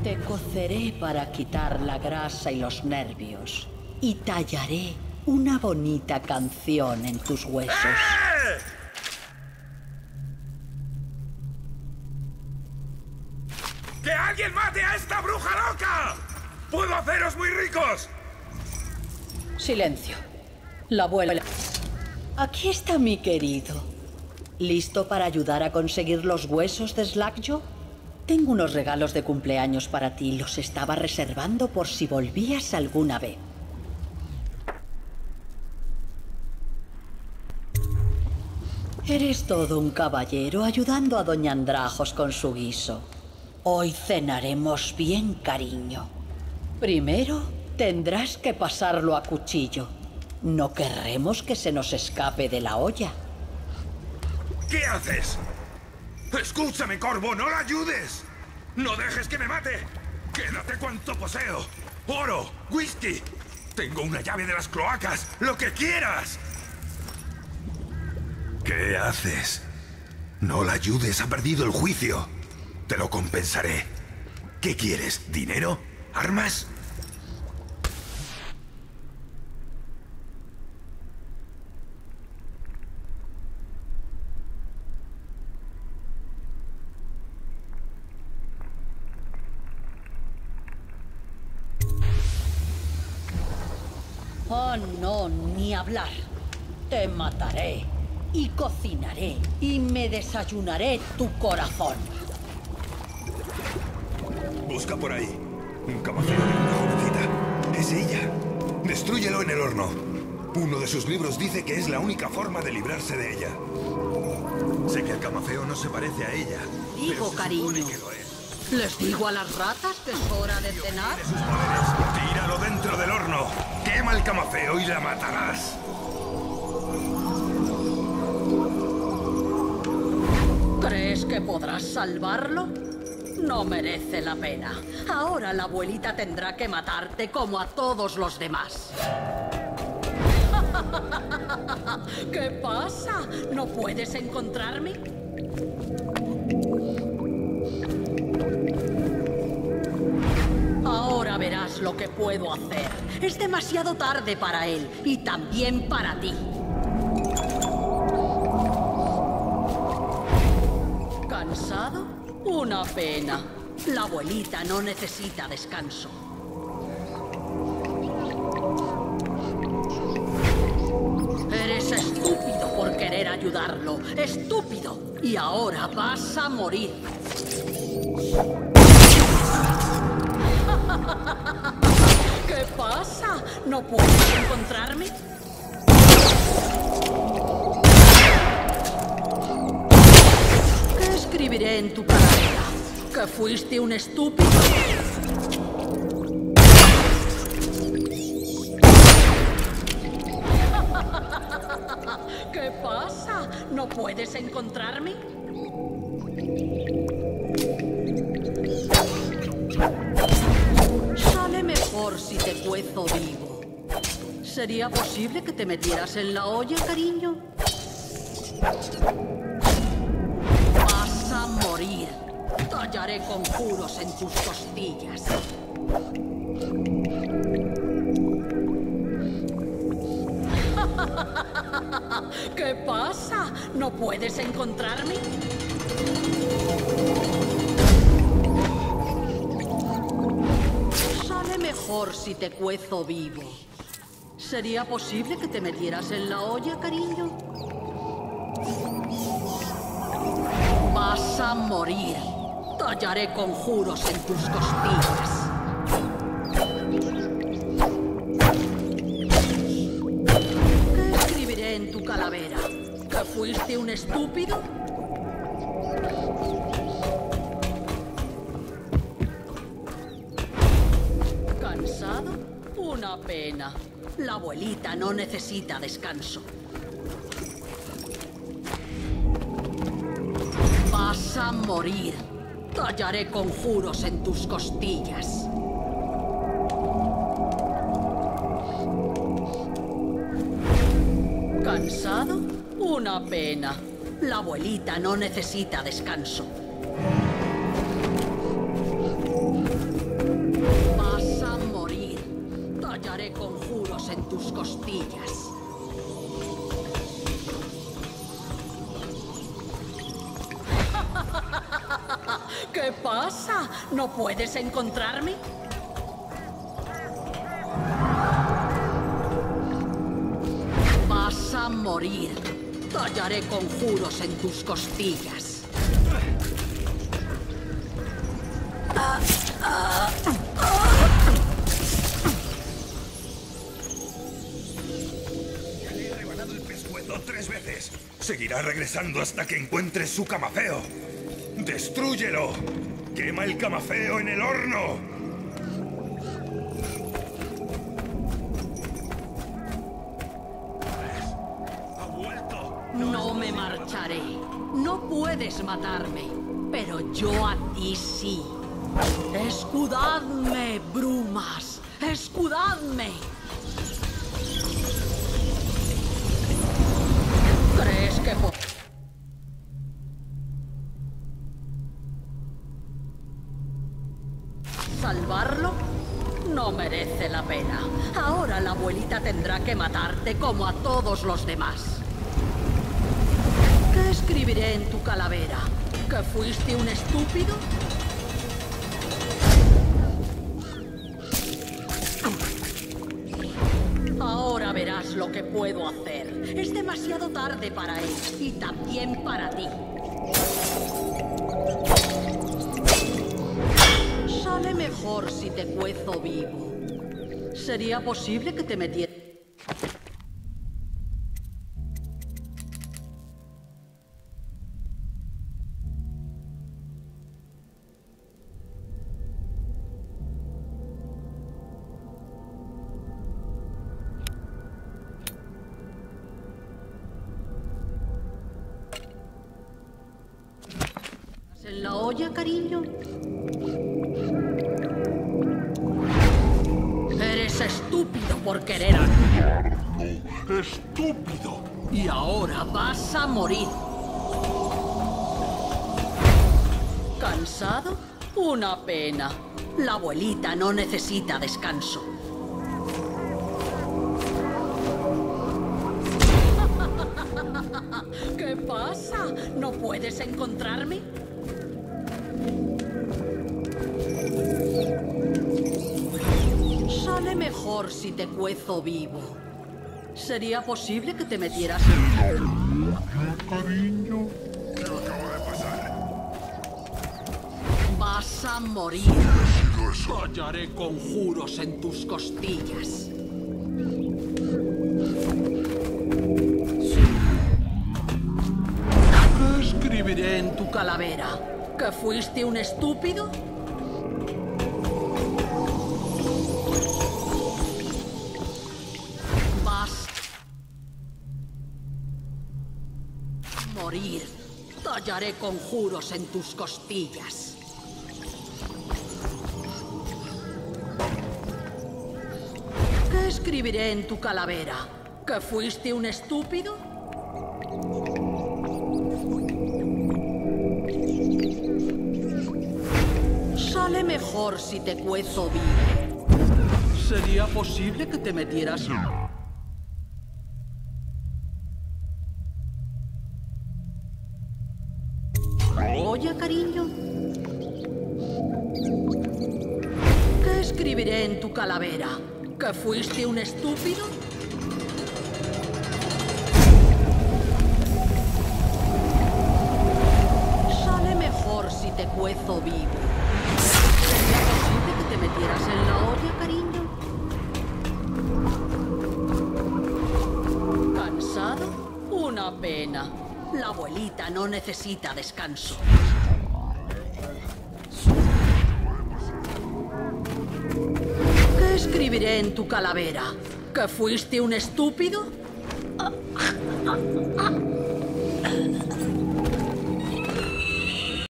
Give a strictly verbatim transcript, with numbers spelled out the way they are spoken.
Te coceré para quitar la grasa y los nervios. Y tallaré una bonita canción en tus huesos. ¡Eh! ¡Que alguien mate a esta bruja loca! ¡Puedo haceros muy ricos! Silencio. La abuela. Aquí está mi querido. ¿Listo para ayudar a conseguir los huesos de Slackjaw? Tengo unos regalos de cumpleaños para ti. Los estaba reservando por si volvías alguna vez. Eres todo un caballero ayudando a Doña Andrajos con su guiso. Hoy cenaremos bien, cariño. Primero, tendrás que pasarlo a cuchillo. No querremos que se nos escape de la olla. ¿Qué haces? Escúchame, Corvo, no la ayudes. No dejes que me mate. Quédate cuanto poseo. Oro, whisky. Tengo una llave de las cloacas. Lo que quieras. ¿Qué haces? No la ayudes, ha perdido el juicio. Te lo compensaré. ¿Qué quieres? ¿Dinero? ¿Armas? Oh, no, ni hablar. Te mataré. Y cocinaré. Y me desayunaré tu corazón. Busca por ahí. Un camafeo de una jovencita. Es ella. Destrúyelo en el horno. Uno de sus libros dice que es la única forma de librarse de ella. Sé que el camafeo no se parece a ella. Digo, cariño. ¿Les digo a las ratas que es hora de cenar? Sus poderes. Tíralo dentro del horno. Quema el camafeo y la matarás. ¿Crees que podrás salvarlo? No merece la pena. Ahora la abuelita tendrá que matarte como a todos los demás. ¿Qué pasa? ¿No puedes encontrarme? Ahora verás lo que puedo hacer. Es demasiado tarde para él y también para ti. ¿Cansado? Una pena. La abuelita no necesita descanso. Eres estúpido por querer ayudarlo. ¡Estúpido! Y ahora vas a morir. ¿Qué pasa? ¿No puedes encontrarme? ¿Qué escribiré en tu calavera? ¿Que fuiste un estúpido? ¿Qué pasa? ¿No puedes encontrarme? Sale mejor si te cuezo vivo. ¿Sería posible que te metieras en la olla, cariño? Vas a morir. Tallaré conjuros en tus costillas. ¿Qué pasa? ¿No puedes encontrarme? Sale mejor si te cuezo vivo. ¿Sería posible que te metieras en la olla, cariño? Vas a morir. Tallaré conjuros en tus costillas. ¿Qué escribiré en tu calavera? ¿Que fuiste un estúpido? ¿Cansado? Una pena. La abuelita no necesita descanso. Vas a morir. Tallaré conjuros en tus costillas. ¿Cansado? Una pena. La abuelita no necesita descanso. ¿Qué pasa? ¿No puedes encontrarme? Vas a morir. Tallaré conjuros en tus costillas. Ah, ah, ah. Ya le he rebanado el pescuezo tres veces. Seguirá regresando hasta que encuentres su camafeo. ¡Destrúyelo! ¡Quema el camafeo en el horno! No me marcharé. No puedes matarme, pero yo a ti sí. ¡Escudadme, brumas! ¡Escudadme! ¿Crees que po- ¿Salvarlo? No merece la pena. Ahora la abuelita tendrá que matarte como a todos los demás. ¿Qué escribiré en tu calavera? ¿Que fuiste un estúpido? Ahora verás lo que puedo hacer. Es demasiado tarde para él y también para ti. Sale mejor si te cuezo vivo. ¿Sería posible que te metieras? ¿En la olla, cariño? Eres estúpido por querer ayudarme. ¡Estúpido! Y ahora vas a morir. ¿Cansado? Una pena. La abuelita no necesita descanso. ¿Qué pasa? ¿No puedes encontrarme? Sale mejor si te cuezo vivo. ¿Sería posible que te metieras en... Cariño, ¿qué acaba de pasar? Vas a morir. Tallaré conjuros en tus costillas. ¿Qué escribiré en tu calavera? ¿Que fuiste un estúpido? Vas a morir. Tallaré conjuros en tus costillas. ¿Qué escribiré en tu calavera? ¿Que fuiste un estúpido? Sale mejor si te cuezo vivo. ¿Sería posible que te metieras en... Oye, cariño. ¿Qué escribiré en tu calavera? ¿Que fuiste un estúpido? Sale mejor si te cuezo vivo. ¿Sería posible que te metieras en la olla, cariño? ¿Cansado? Una pena. La abuelita no necesita descanso. ¿Qué escribiré en tu calavera? ¿Que fuiste un estúpido?